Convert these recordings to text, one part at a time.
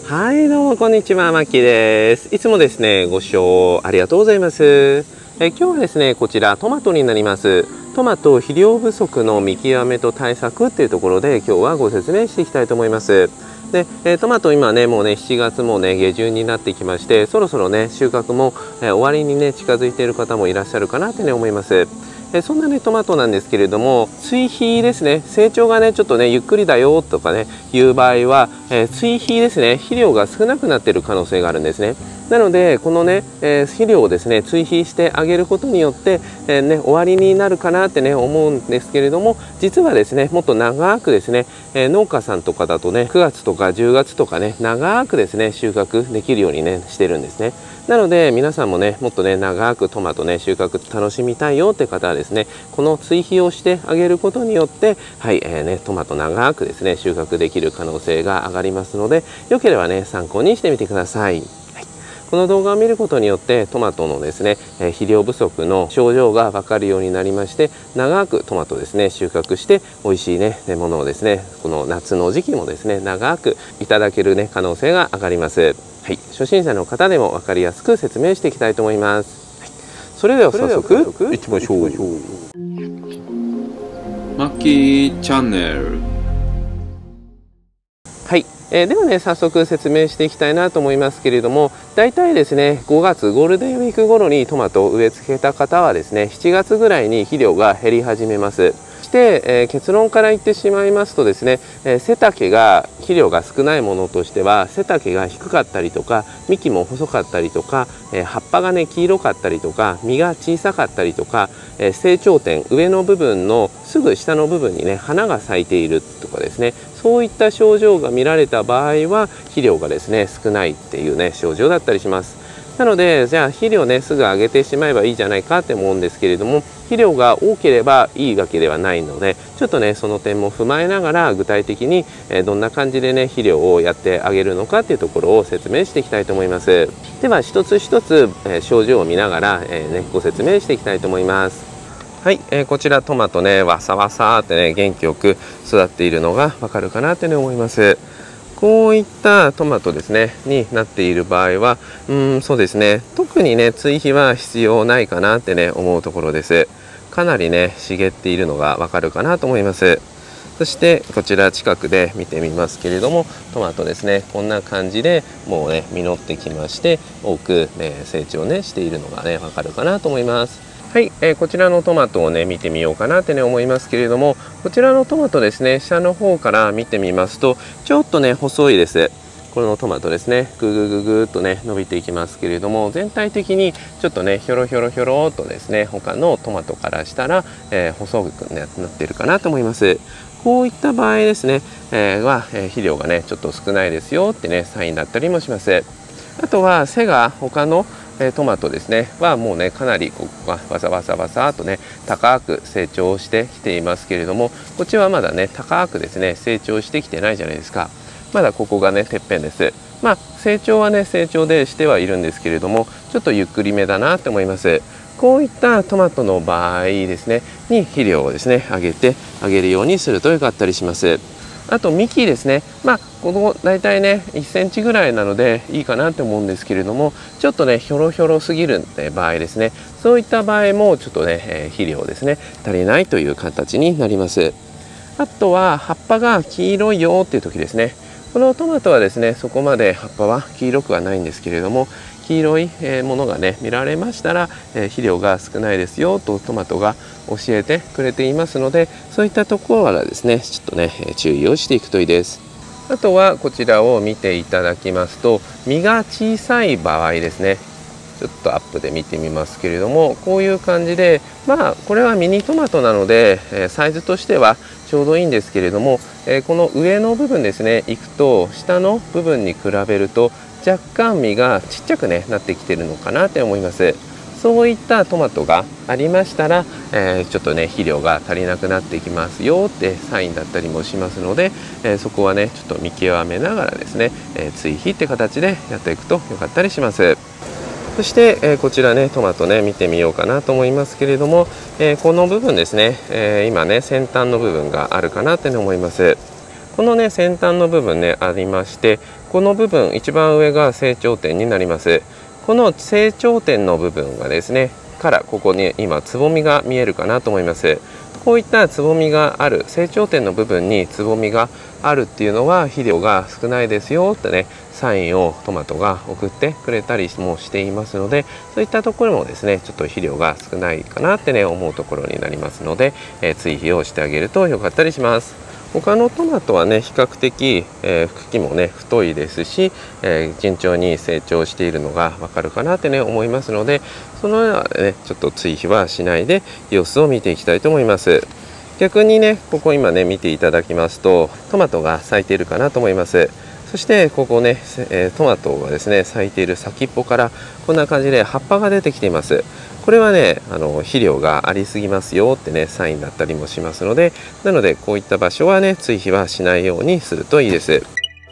はい、どうもこんにちは、まきです。いつもですね、ご視聴ありがとうございます。今日はですね、こちらトマトになります。トマト肥料不足の見極めと対策っていうところで今日はご説明していきたいと思います。で、トマト今ねもうね7月もね下旬になってきまして、そろそろね収穫も終わりにね近づいている方もいらっしゃるかなってね思います。そんなねトマトなんですけれども、追肥ですね、成長がねちょっとねゆっくりだよとかねいう場合は、追肥ですね、肥料が少なくなっている可能性があるんですね。なのでこのね、肥料をですね追肥してあげることによって、終わりになるかなってね思うんですけれども、実はですねもっと長くですね、農家さんとかだとね9月とか10月とかね長くですね収穫できるようにねしてるんですね。なので皆さんもねもっとね長くトマトね収穫楽しみたいよって方はですね、この追肥をしてあげることによってトマト長くですね収穫できる可能性が上がりますので、よければね参考にしてみてください。この動画を見ることによってトマトのですね肥料不足の症状が分かるようになりまして、長くトマトですね収穫して美味しいねものをですねこの夏の時期もですね長くいただけるね可能性が上がります。初心者の方でも分かりやすく説明していきたいと思います。それでは早速いってみましょう。 マッキーチャンネル。 ではね早速説明していきたいなと思いますけれども、だいたいですね5月ゴールデンウィーク頃にトマトを植え付けた方はですね7月ぐらいに肥料が減り始めます。そして、結論から言ってしまいますとですね、背丈が肥料が少ないものとしては背丈が低かったりとか幹も細かったりとか、葉っぱがね黄色かったりとか実が小さかったりとか、成長点上の部分のすぐ下の部分にね花が咲いているとかですね、そういった症状が見られた場合は肥料がですね少ないっていうね症状だったりします。なのでじゃあ肥料ねすぐあげてしまえばいいじゃないかって思うんですけれども、肥料が多ければいいわけではないので、ちょっとねその点も踏まえながら具体的にどんな感じでね肥料をやってあげるのかっていうところを説明していきたいと思います。では一つ一つ症状を見ながらご説明していきたいと思います。こちらトマトねわさわさってね元気よく育っているのがわかるかなってね思います。こういったトマトですねになっている場合はそうですね、特にね追肥は必要ないかなってね思うところです。かなりね茂っているのがわかるかなと思います。そしてこちら近くで見てみますけれども、トマトですねこんな感じでもうね実ってきまして、多く、成長ねしているのがねわかるかなと思います。こちらのトマトをね見てみようかなってね思いますけれども、こちらのトマトですね下の方から見てみますとちょっとね細いです。このトマトですねぐぐぐぐっとね伸びていきますけれども、全体的にちょっとねひょろひょろひょろっとですね他のトマトからしたら、細くなっているかなと思います。こういった場合ですね、肥料がねちょっと少ないですよってねサインだったりもします。あとは背が他のトマトですねはもうねかなりここがわさわさわさとね高く成長してきていますけれども、こっちはまだね高くですね成長してきてないじゃないですか。まだここがねてっぺんです。成長はね成長でしてはいるんですけれども、ちょっとゆっくりめだなと思います。こういったトマトの場合ですねに肥料をですねあげるようにするとよかったりします。あと幹ですね、この大体ね1センチぐらいなのでいいかなと思うんですけれども、ちょっとねひょろひょろすぎる場合ですね、そういった場合もちょっとね肥料ですね足りないという形になります。あとは葉っぱが黄色いよっていう時ですね、このトマトはですねそこまで葉っぱは黄色くはないんですけれども、黄色いものがね見られましたら肥料が少ないですよとトマトが教えてくれていますので、そういったところからですねちょっとね注意をしていくといいです。あとはこちらを見ていただきますと、実が小さい場合ですね、ちょっとアップで見てみますけれども、こういう感じでこれはミニトマトなのでサイズとしてはちょうどいいんですけれども、この上の部分ですねいくと下の部分に比べると若干実がちっちゃくねなってきてるのかなって思います。そういったトマトがありましたら、ちょっとね肥料が足りなくなってきますよってサインだったりもしますので、そこはねちょっと見極めながらですね、追肥って形でやっていくとよかったりします。そして、こちらねトマトね見てみようかなと思いますけれども、この部分ですね、今ね先端の部分があるかなって思います。 このね先端の部分ねありまして、この部分一番上が成長点になります。この成長点の部分がですねからここに今つぼみが見えるかなと思います。こういったつぼみがある成長点の部分につぼみがあるっていうのは肥料が少ないですよってねサインをトマトが送ってくれたりもしていますので、そういったところもですねちょっと肥料が少ないかなってね思うところになりますので、追肥をしてあげると良かったりします。他のトマトはね比較的、茎もね太いですし、順調に成長しているのがわかるかなってね思いますので、そのようなねちょっと追肥はしないで様子を見ていきたいと思います。逆にねここ今ね見ていただきますとトマトが咲いているかなと思います。そしてここね、トマトがですね咲いている先っぽからこんな感じで葉っぱが出てきています。これはね肥料がありすぎますよってねサインだったりもしますので、なのでこういった場所はね追肥はしないようにするといいです。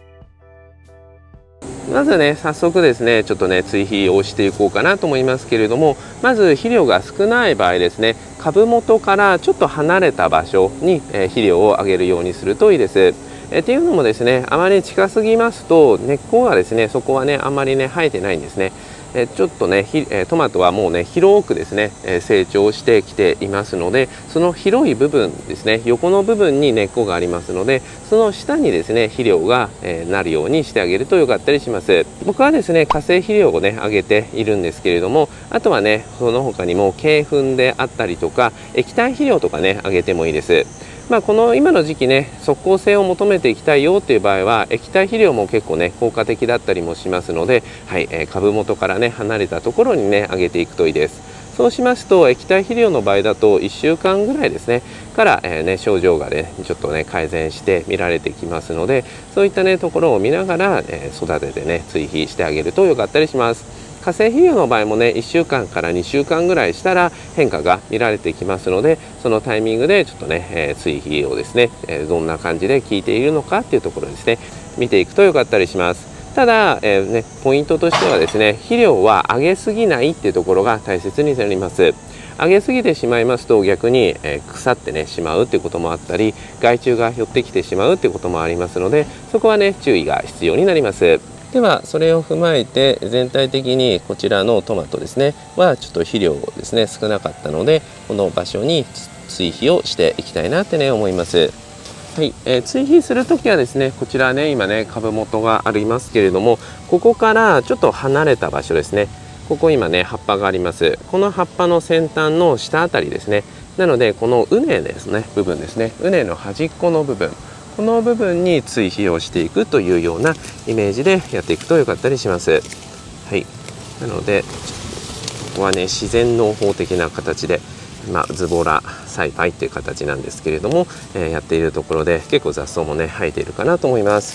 まずね早速ですねちょっとね追肥をしていこうかなと思いますけれども、まず肥料が少ない場合ですね株元からちょっと離れた場所に肥料をあげるようにするといいです。っていうのもですねあまり近すぎますと根っこがですねそこはねあんまりね生えてないんですね。ちょっとねトマトはもうね広くですね成長してきていますので、その広い部分ですね横の部分に根っこがありますので、その下にですね肥料がなるようにしてあげると良かったりします。僕はですね化成肥料をねあげているんですけれども、あとはねその他にも鶏粉であったりとか液体肥料とかねあげてもいいです。この今の時期ね即効性を求めていきたいよっていう場合は液体肥料も結構ね効果的だったりもしますので、株元からね離れたところにね上げていくといいです。そうしますと液体肥料の場合だと1週間ぐらいですねから、症状がねちょっとね改善して見られてきますので、そういったねところを見ながら、育ててね追肥してあげると良かったりします。化成肥料の場合もね1週間から2週間ぐらいしたら変化が見られてきますので、そのタイミングでちょっとね、追肥をですね、どんな感じで効いているのかっていうところですね見ていくと良かったりします。ただ、ポイントとしてはですね肥料は上げすぎないっていうところが大切になります。上げすぎてしまいますと逆に、腐ってねしまうっていうこともあったり害虫が寄ってきてしまうっていうこともありますので、そこはね注意が必要になります。ではそれを踏まえて全体的にこちらのトマトですねはちょっと肥料ですね少なかったので、この場所に追肥をしていきたいなってね思います。はい、追肥するときはですねこちらね今ね株元がありますけれども、ここからちょっと離れた場所ですね、ここ今ね葉っぱがあります。この葉っぱの先端の下あたりですね。なのでこの畝ですね部分ですね、畝の端っこの部分、この部分に追肥をしていくというようなイメージでやっていくと良かったりします。はい、なのでここはね自然農法的な形で、ズボラ栽培っていう形なんですけれども、やっているところで結構雑草もね生えているかなと思います。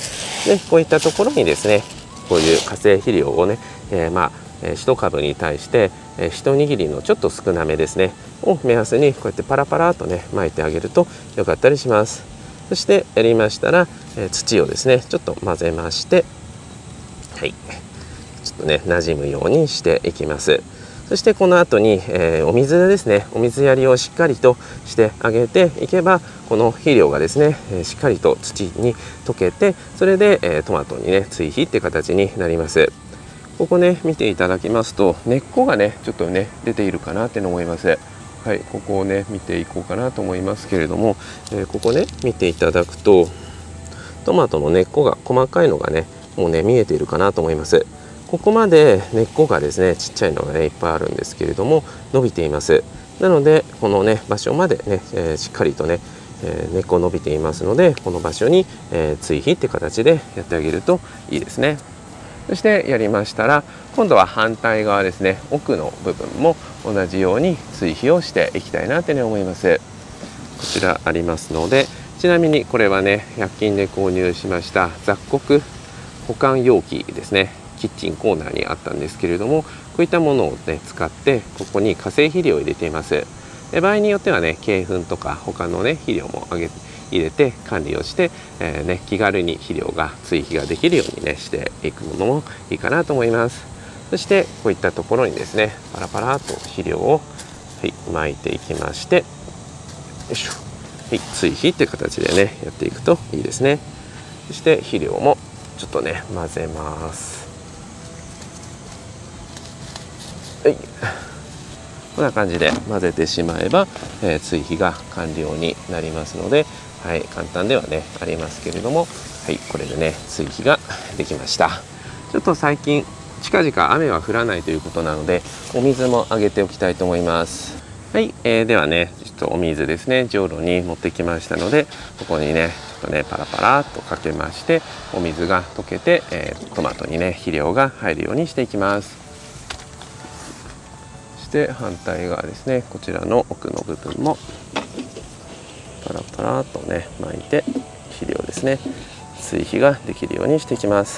でこういったところにですねこういう化成肥料をね、1株に対して一握りのちょっと少なめですねを目安にこうやってパラパラとね巻いてあげると良かったりします。そしてやりましたら、土をですねちょっと混ぜまして、はい、ちょっとね馴染むようにしていきます。そしてこの後に、お水ですね、お水やりをしっかりとしてあげていけばこの肥料がですね、しっかりと土に溶けて、それで、トマトにね追肥って形になります。ここね見ていただきますと根っこがねちょっとね出ているかなって思います。はい、ここをね見ていこうかなと思いますけれども、ここね見ていただくとトマトの根っこが細かいのがねもうね見えているかなと思います。ここまで根っこがですねちっちゃいのがねいっぱいあるんですけれども伸びています。なのでこのね場所までね、しっかりとね、根っこ伸びていますのでこの場所に、追肥って形でやってあげるといいですね。そしてやりましたら今度は反対側ですね、奥の部分も同じように追肥をしていきたいなってね思います。こちらありますので、ちなみにこれはね100均で購入しました雑穀保管容器ですね。キッチンコーナーにあったんですけれども、こういったものをね使ってここに化成肥料を入れています。場合によってはね鶏粉とか他のね肥料も入れて管理をして、気軽に肥料が追肥ができるようにねしていくのもいいかなと思います。そしてこういったところにですねパラパラと肥料を、巻いていきまして、よいしょ、追肥っていう形でねやっていくといいですね。 そして肥料もちょっとね混ぜます。はい、こんな感じで混ぜてしまえば、追肥が完了になりますので、はい、簡単ではねありますけれども、はい、これでね追肥ができました。ちょっと最近近々雨は降らないということなので、お水もあげておきたいと思います。はい、ではねちょっとお水ですね、じょうろに持ってきましたので、ここにねちょっとねパラパラっとかけまして、お水が溶けて、トマトにね肥料が入るようにしていきます。そして反対側ですね、こちらの奥の部分もパラパラっとね巻いて、肥料ですね、追肥ができるようにしていきます。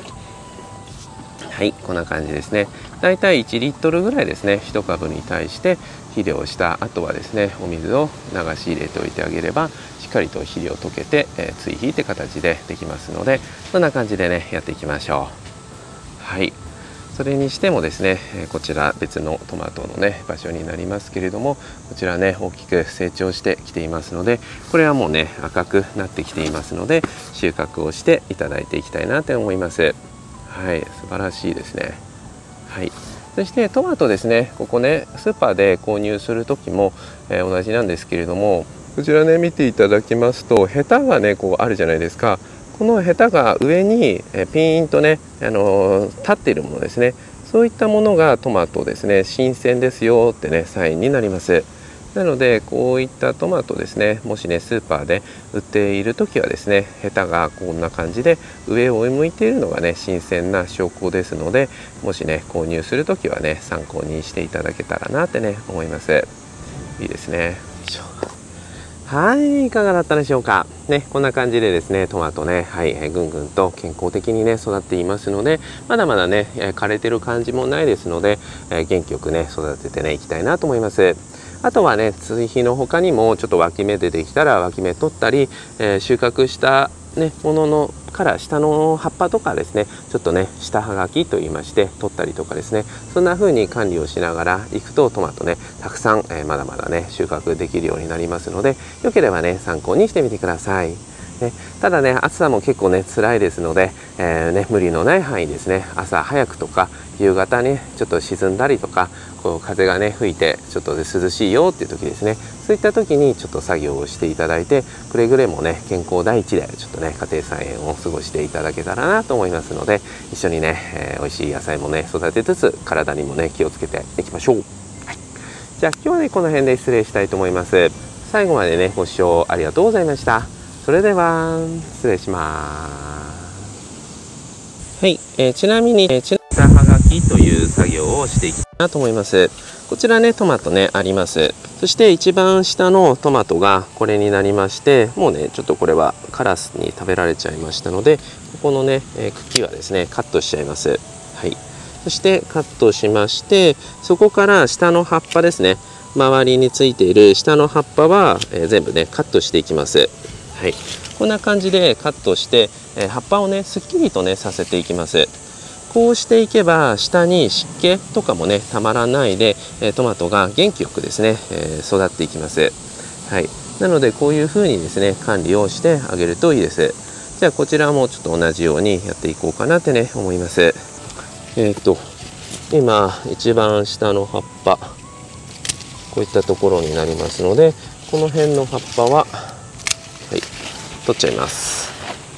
はい、こんな感じですね。だいたい1リットルぐらいですね、1株に対して肥料をした後はですね、お水を流し入れておいてあげれば、しっかりと肥料溶けて、追肥って形でできますので、こんな感じでねやっていきましょう。はい、それにしてもですね、こちら別のトマトのね場所になりますけれども、こちらね大きく成長してきていますので、これはもうね赤くなってきていますので、収穫をしていただいていきたいなと思います。はい、素晴らしいですね。はい、そしてトマトですね、ここねスーパーで購入する時も、同じなんですけれども、こちらね見ていただきますと、ヘタがねこうあるじゃないですか。このヘタが上にピーンとね、立っているものですね、そういったものがトマトですね、新鮮ですよってねサインになります。なのでこういったトマトですね、もしねスーパーで売っている時はですね、ヘタがこんな感じで上を向いているのがね新鮮な証拠ですので、もしね購入する時はね参考にしていただけたらなってね思います。いいですね。はい、いかがだったでしょうかね。こんな感じでですねトマトね、はい、ぐんぐんと健康的にね育っていますので、まだまだね枯れてる感じもないですので、元気よくね育ててねいきたいなと思います。あとはね追肥の他にも、ちょっと脇芽出てきたら脇芽取ったり、収穫したねもののから下の葉っぱとかですね、ちょっとね下葉書きと言いまして取ったりとかですね、そんな風に管理をしながらいくと、トマトねたくさん、まだまだね収穫できるようになりますので、よければね参考にしてみてください。ね、ただね暑さも結構ね辛いですので、無理のない範囲ですね、朝早くとか夕方ねちょっと沈んだりとか、こう風がね吹いてちょっとで涼しいよっていう時ですね、そういった時にちょっと作業をしていただいて、くれぐれもね健康第一でちょっとね家庭菜園を過ごしていただけたらなと思いますので、一緒にね、美味しい野菜もね育てつつ、体にもね気をつけていきましょう。はい、じゃあ今日はねこの辺で失礼したいと思います。最後までねご視聴ありがとうございました。それでは失礼します。はい、ちなみに下葉書きという作業をしていきたいなと思います。こちらねトマトねあります。そして一番下のトマトがこれになりまして、もうねちょっとこれはカラスに食べられちゃいましたので、ここのね茎はですねカットしちゃいます。はい、そしてカットしまして、そこから下の葉っぱですね、周りについている下の葉っぱは、全部ねカットしていきます。はい、こんな感じでカットして、葉っぱをねすっきりとねさせていきます。こうしていけば下に湿気とかもねたまらないで、トマトが元気よくですね、育っていきます。はい、なのでこういう風にですね管理をしてあげるといいです。じゃあこちらもちょっと同じようにやっていこうかなってね思います。今一番下の葉っぱ、こういったところになりますので、この辺の葉っぱははい、取っちゃいます。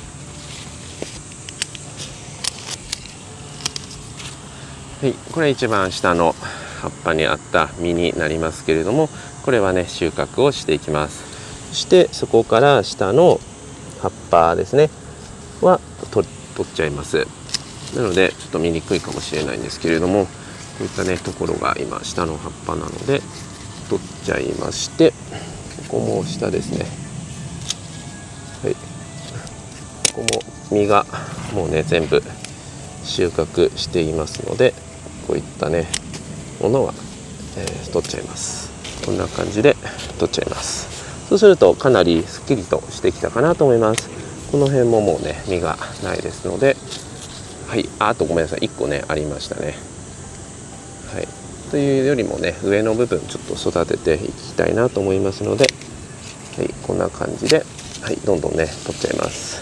はい、これ一番下の葉っぱにあった実になりますけれども、これはね収穫をしていきます。そしてそこから下の葉っぱですねは取っちゃいます。なのでちょっと見にくいかもしれないんですけれども、こういったねところが今下の葉っぱなので取っちゃいまして、ここも下ですね。はい、ここも実がもうね全部収穫していますので、こういったねものは、取っちゃいます。こんな感じで取っちゃいます。そうするとかなりすっきりとしてきたかなと思います。この辺ももうね実がないですので、はい、あとごめんなさい、1個ねありましたね。はい、というよりもね上の部分ちょっと育てていきたいなと思いますので、はい、こんな感じで、はい、どんどんね取っちゃいます。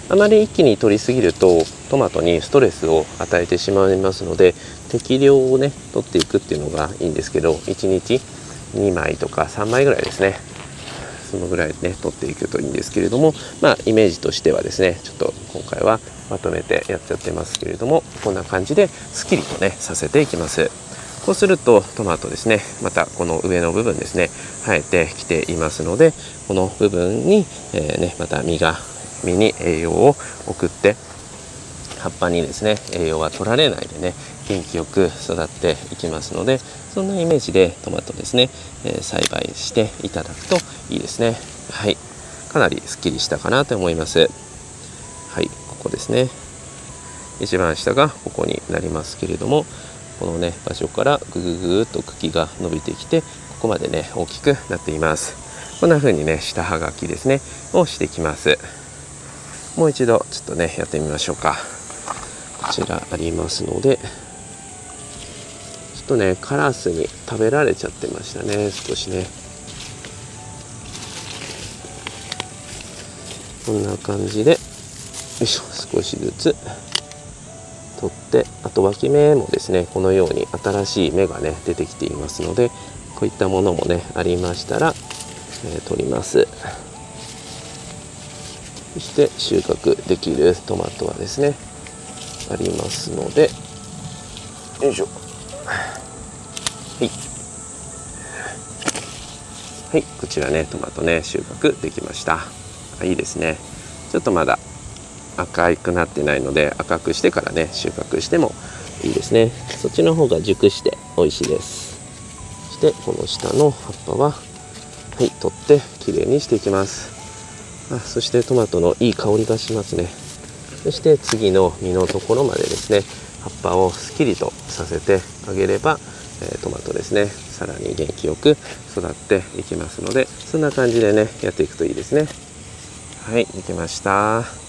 あまり一気に取りすぎるとトマトにストレスを与えてしまいますので、適量をね取っていくっていうのがいいんですけど、1日2枚とか3枚ぐらいですね、そのぐらいね取っていくといいんですけれども、イメージとしてはですね、ちょっと今回はまとめてやっちゃってますけれども、こんな感じですっきりとねさせていきます。こうするとトマトですね、またこの上の部分ですね生えてきていますので、この部分に、また実に栄養を送って、葉っぱにですね栄養は取られないでね元気よく育っていきますので、そんなイメージでトマトですね、栽培していただくといいですね。はい、かなりすっきりしたかなと思います。はい、ここですね、一番下がここになりますけれども、このね場所からぐぐぐっと茎が伸びてきて、ここまでね大きくなっています。こんな風にね下はがきですねをしてきます。もう一度ちょっとねやってみましょうか。こちらありますので、ちょっとねカラスに食べられちゃってましたね、少しね。こんな感じで、よいしょ、少しずつ取って、あと脇芽もですねこのように新しい芽がね出てきていますので、こういったものもねありましたら、取ります。そして収穫できるトマトはですねありますので、よいしょ、はいはい、こちらねトマトね収穫できました。いいですね。ちょっとまだ赤くなってないので、赤くしてからね収穫してもいいですね。そっちの方が熟して美味しいです。そしてこの下の葉っぱは取ってきれいにしていきます。そしてトマトのいい香りがしますね。そして次の実のところまでですね葉っぱをすっきりとさせてあげれば、トマトですねさらに元気よく育っていきますので、そんな感じでねやっていくといいですね。はい、できました。